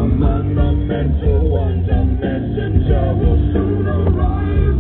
I'm on the mental one, the messenger will soon arrive.